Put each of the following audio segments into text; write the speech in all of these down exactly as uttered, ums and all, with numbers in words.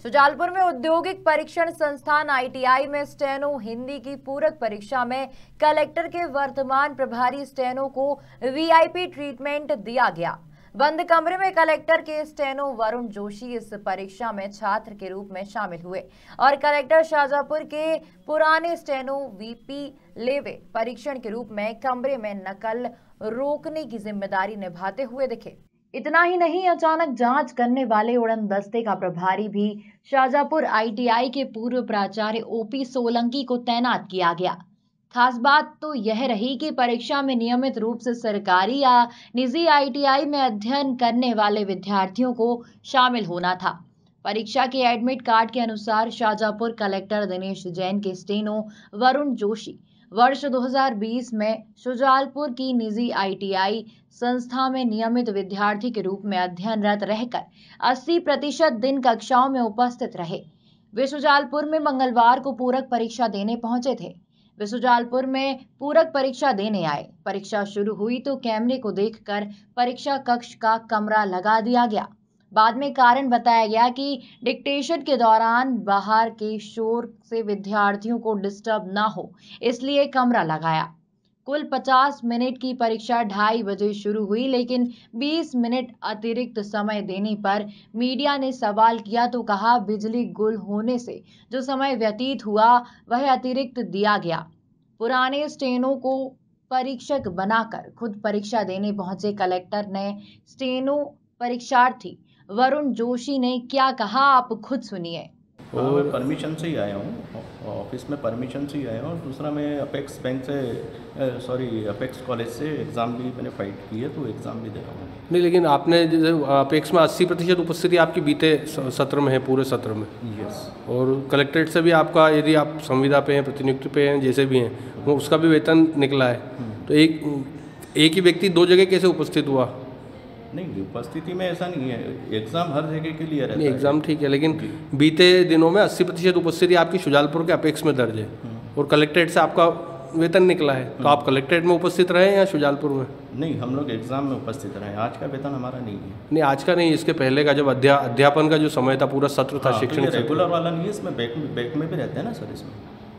शुजालपुर में औद्योगिक परीक्षण संस्थान आई टी आई में स्टेनो हिंदी की पूरक परीक्षा में कलेक्टर के वर्तमान प्रभारी स्टेनो को वी आई पी ट्रीटमेंट दिया गया। बंद कमरे में कलेक्टर के स्टेनो वरुण जोशी इस परीक्षा में छात्र के रूप में शामिल हुए और कलेक्टर शाजापुर के पुराने स्टेनो वी पी लेवे परीक्षण के रूप में कमरे में नकल रोकने की जिम्मेदारी निभाते हुए दिखे। इतना ही नहीं, अचानक जांच करने वाले उड़न दस्ते का प्रभारी भी शाजापुर आई टी आई के पूर्व प्राचार्य ओ पी सोलंकी को तैनात किया गया। खास बात तो यह रही कि परीक्षा में नियमित रूप से सरकारी या निजी आई टी आई में अध्ययन करने वाले विद्यार्थियों को शामिल होना था। परीक्षा के एडमिट कार्ड के अनुसार शाजापुर कलेक्टर दिनेश जैन के स्टेनो वरुण जोशी वर्ष दो हज़ार बीस में शुजालपुर की निजी आई टी आई संस्था में नियमित विद्यार्थी के रूप में अध्ययनरत रहकर अस्सी प्रतिशत दिन कक्षाओं में उपस्थित रहे। वे शुजालपुर में मंगलवार को पूरक परीक्षा देने पहुंचे थे। वे शुजालपुर में पूरक परीक्षा देने आए। परीक्षा शुरू हुई तो कैमरे को देखकर परीक्षा कक्ष का कमरा लगा दिया गया। बाद में कारण बताया गया कि डिक्टेशन के दौरान बाहर के शोर से विद्यार्थियों को डिस्टर्ब ना हो, इसलिए कमरा लगाया। कुल पचास मिनट की परीक्षा ढाई बजे शुरू हुई, लेकिन बीस मिनट अतिरिक्त समय देने पर मीडिया ने सवाल किया तो कहा बिजली गुल होने से जो समय व्यतीत हुआ वह अतिरिक्त दिया गया। पुराने स्टेनो को परीक्षक बनाकर खुद परीक्षा देने पहुंचे कलेक्टर ने स्टेनो परीक्षार्थी वरुण जोशी ने क्या कहा, आप खुद सुनिए। और परमिशन से ही आया हूँ, ऑफिस में परमिशन से ही आया हूँ। और दूसरा मैं अपेक्स बैंक से सॉरी अपेक्स कॉलेज से एग्ज़ाम भी मैंने फाइट की है, तो एग्ज़ाम भी दे रहा हूँ। नहीं, लेकिन आपने जैसे अपेक्स में अस्सी प्रतिशत उपस्थिति आपकी बीते सत्र में है, पूरे सत्र में। यस। और कलेक्ट्रेट से भी आपका, यदि आप संविदा पे हैं, प्रतिनियुक्ति पे हैं, जैसे भी हैं, वो उसका भी वेतन निकला है। तो एक एक ही व्यक्ति दो जगह कैसे उपस्थित हुआ? नहीं, उपस्थिति में ऐसा नहीं है, एग्ज़ाम हर जगह के लिए रहता है। एग्ज़ाम ठीक है, लेकिन बीते दिनों में अस्सी प्रतिशत उपस्थिति आपकी शुजालपुर के अपेक्स में दर्ज है और कलेक्ट्रेट से आपका वेतन निकला है। तो आप कलेक्ट्रेट में उपस्थित रहे या शुजालपुर में? नहीं, हम लोग एग्ज़ाम में उपस्थित रहे। आज का वेतन हमारा नहीं है। नहीं, आज का नहीं, इसके पहले का जब अध्या अध्यापन का जो समय था, पूरा सत्र था, हाँ, शिक्षण तो रेगुलर वाला नहीं है, इसमें बैक में बैक में भी रहते हैं ना सर। इसमें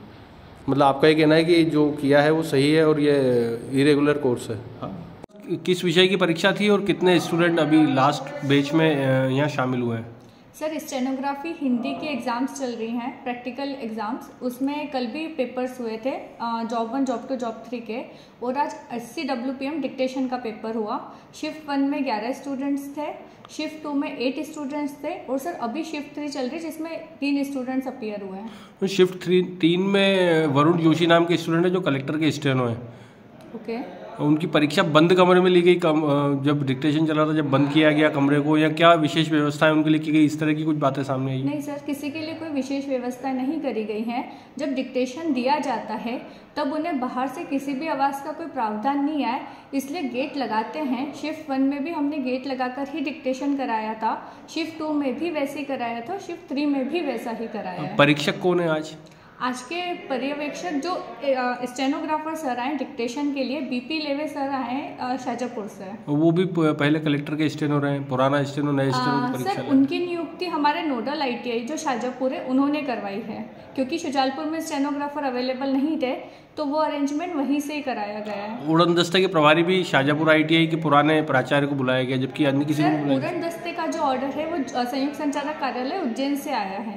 मतलब आपका ये कहना है कि जो किया है वो सही है और ये इरेगुलर कोर्स है? हाँ। किस विषय की परीक्षा थी और कितने स्टूडेंट अभी लास्ट बैच में यहाँ शामिल हुए हैं? सर, स्टेनोग्राफी हिंदी की एग्ज़ाम्स चल रही हैं, प्रैक्टिकल एग्ज़ाम्स। उसमें कल भी पेपर्स हुए थे, job one, job two, job three के। और आज अस्सी डब्ल्यू पी एम डिक्टेशन का पेपर हुआ। शिफ्ट वन में ग्यारह स्टूडेंट्स थे, शिफ्ट टू में एट स्टूडेंट्स थे और सर अभी शिफ्ट थ्री चल रही है जिसमें तीन स्टूडेंट्स अपीयर हुए हैं। तो शिफ्ट थ्री तीन में वरुण जोशी नाम के स्टूडेंट है जो कलेक्टर के स्टेनो है। ओके। उनकी परीक्षा बंद कमरे में ली गई, कम जब डिक्टेशन चला था, जब बंद किया गया कमरे को, या क्या विशेष व्यवस्थाएं उनके लिए की गई? इस तरह की कुछ बातें सामने आई? नहीं सर, किसी के लिए कोई विशेष व्यवस्था नहीं करी गई है। जब डिक्टेशन दिया जाता है तब उन्हें बाहर से किसी भी आवाज़ का कोई प्रावधान नहीं है, इसलिए गेट लगाते हैं। शिफ्ट वन में भी हमने गेट लगाकर ही डिक्टेशन कराया था, शिफ्ट टू में भी वैसे ही कराया था, शिफ्ट थ्री में भी वैसा ही कराया है। परीक्षक कौन है आज? आज के पर्यवेक्षक जो स्टेनोग्राफर सर आए डिक्टेशन के लिए, बीपी लेवे सर आए शाजापुर से। वो भी पहले कलेक्टर के स्टेनो रहे, पुराना स्टेनो, नए स्टेनो की परीक्षा? सर, उनकी नियुक्ति हमारे नोडल आई टी आई जो शाजापुर है उन्होंने करवाई है, क्योंकि शुजालपुर में स्टेनोग्राफर अवेलेबल नहीं थे तो वो अरेंजमेंट वहीं से ही कराया गया है। उड़न दस्ते के प्रभारी भी शाजापुर आई टी आई के पुराने प्राचार्य को बुलाया गया, जबकि अन्य किसी को बुलाया? उड़न दस्ते का जो ऑर्डर है वो संयुक्त संचालक कार्यालय उज्जैन से आया है।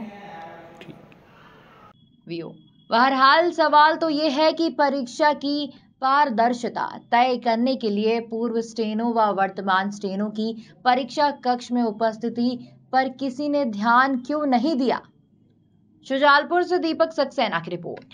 बहरहाल सवाल तो ये है कि परीक्षा की पारदर्शिता तय करने के लिए पूर्व स्टेनो व वर्तमान स्टेनो की परीक्षा कक्ष में उपस्थिति पर किसी ने ध्यान क्यों नहीं दिया? शुजालपुर से दीपक सक्सेना की रिपोर्ट।